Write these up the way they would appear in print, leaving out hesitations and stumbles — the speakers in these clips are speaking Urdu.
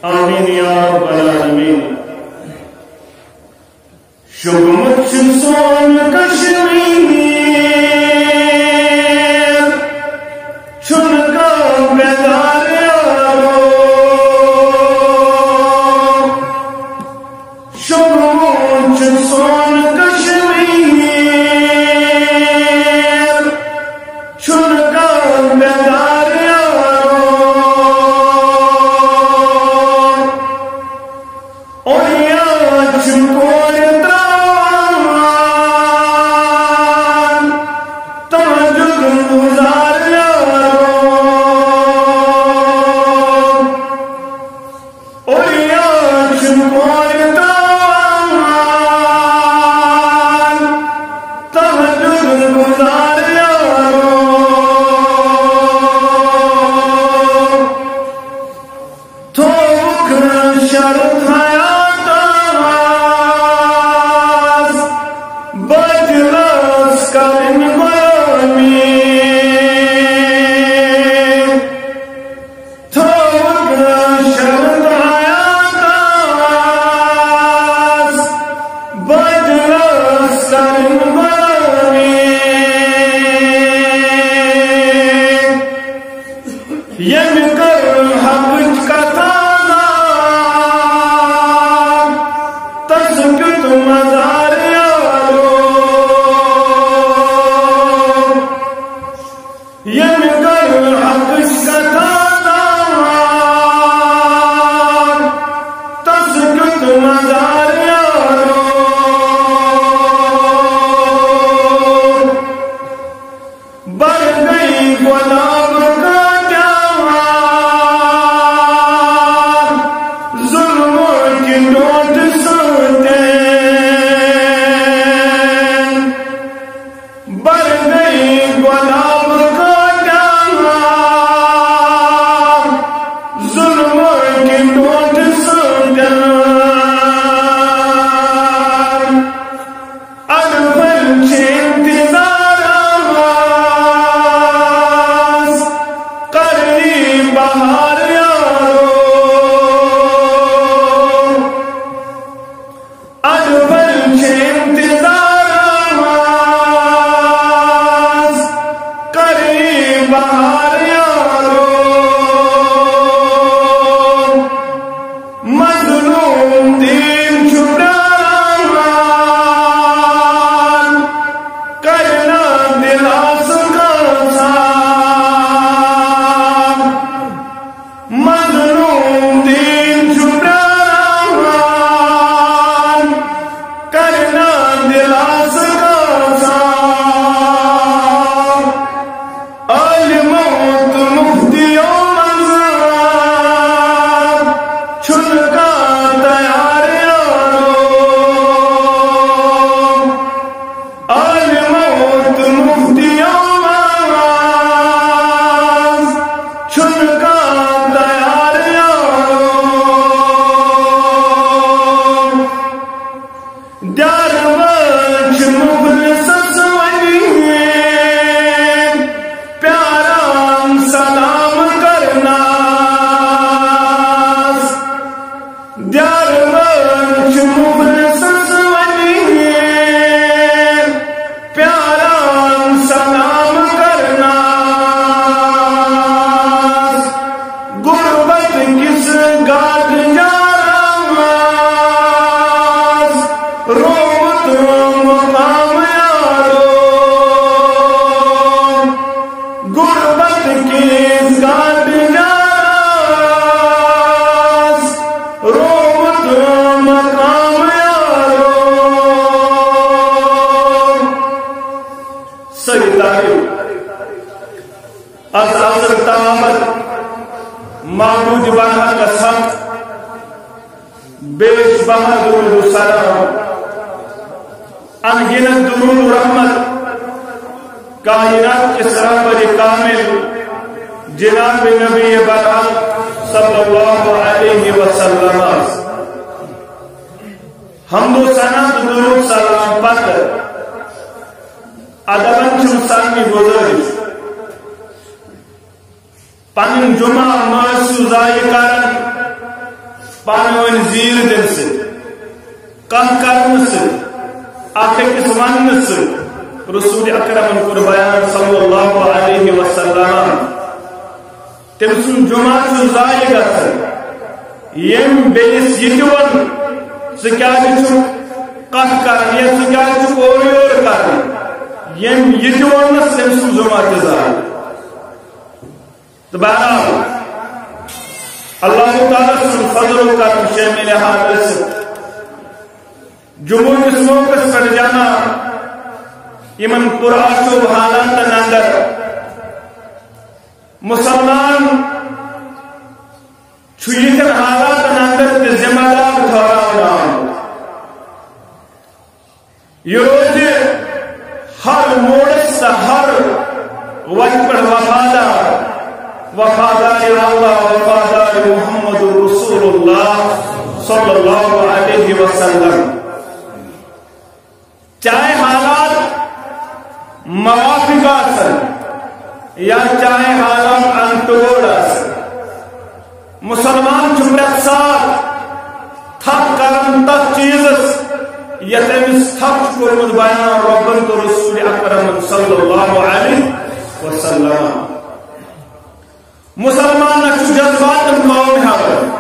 آمین یا رب العالمین شگمت سون کشمیر چن کا بیدار یارو شگمت سون کشمیر چن کا بیدار یارو اور یا چنکو معبود بنا قسم بیش بہا درود و سلام انگنت درود و رحمت کائنات کے سرور کامل جناب نبی برحق صلی اللہ علیہ وسلم حمد و ثنا درود سلام پتر ادبن چمسانی گزارش پنن جمعہ محسوس ضائع کرن پانون زیر دن سے کم کرن سے آخر کس ون سے رسول اکرم کور بیان صلی اللہ علیہ وسلم تم سن جمعہ چھ ضائع گژھان یم بیس یہ ون ثہ کیا کت کران یا ثہ کیا اور یور کران یم یہ ونس تم سن جمعہ تہ ضائع تو بہرحال اللہ تعالیٰ سن فضل و کرم شامل حاضر سے جمعہ کس موقع پر جانا یمن پرآشوب حالات اندر مسلمان چھوٹن حالات اندر ذمہ دار ٹھہراؤ یہ روز ہر موڑس ہر وقت پر وفادار اللہ وفادار محمد رسول اللہ صلی اللہ علیہ وسلم چاہے حالات موافق آسن یا چاہے حالات انتوڑ آسن مسلمان چمرت ساتھ تھک کرن تک چیزس یتمس تھک کرمت بیان ربن تو رسول اکرم صلی اللہ علیہ وسلم مسلمان نچو جذبات قوم ہے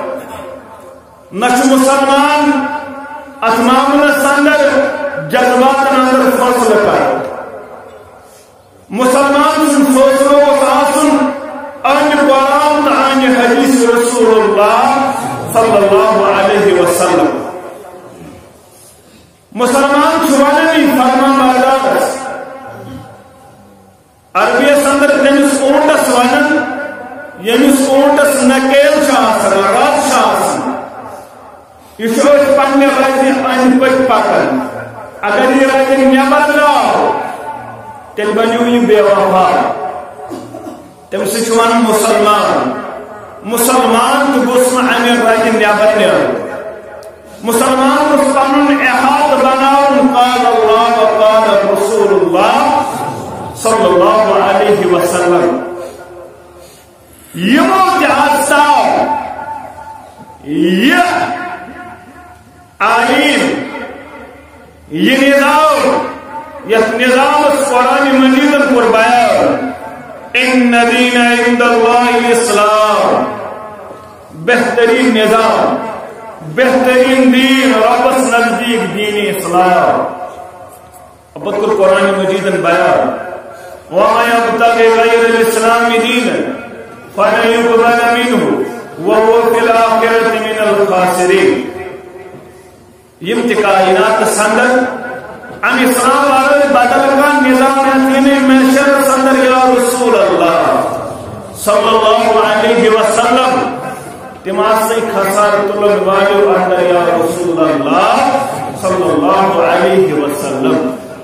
نچو مسلمان اتمامن سندر جذبات اندر فصل کر مسلمان سوچنو آسن ان قرآن ان حدیث رسول اللہ صلی اللہ علیہ وسلم مسلمان چھواننی فرما بردار عربی اندر تمس اونٹس ونن یمس اونٹس نکیل رات یہ پنہ رزِ أنٛدۍ پٔکۍ پکان اگر یہ رزِ نٮ۪بر درٛاو تیٚلہِ بنیو یہ بے وفا تمہِ سۭتۍ چھُ ونان مسلمان تہِ گوٚژھ نہٕ امہِ رزِ نٮ۪بر نیرُن مسلمان گوٚژھ پنُن احاطہٕ بناوُن قال اللہ وقال رسول اللہ صلی اللہ علیہ وسلم یمو تہِ آساو یہ آئین یہ نظام یس نظام قرآن مجید پر بیان ان دین عند اللہ الاسلام بہترین نظام بہترین دین ربس نزدیک دین اسلام ابت کو قرآن مجید بیان وما يبتغي غير الاسلام دينا فلن يقبل منه وهو في الاخرة من الخاسرين یم تہ کائنات سندر ام اسلام والے بدل کا نظام دین معاشر سندر یا رسول اللہ صلی اللہ علیہ وسلم تمام سے خسار طلب والے اندر یا رسول اللہ صلی اللہ علیہ وسلم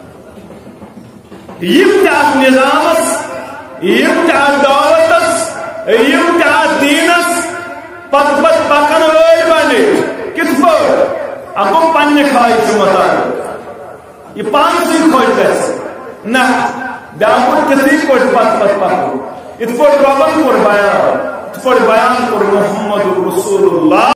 یم تہ نظامس یم تہ دعوتس یم تہ دینس پت پکن وٲلۍ بنے کِتھ پٲٹھۍ اکو پنہ خواہش مطابق یہ پانسی خوش گھس نہ بیاکھ تھی پٹ پکو ات پٹ ربن کور بیان ات پٹ بیان کور محمد رسول اللہ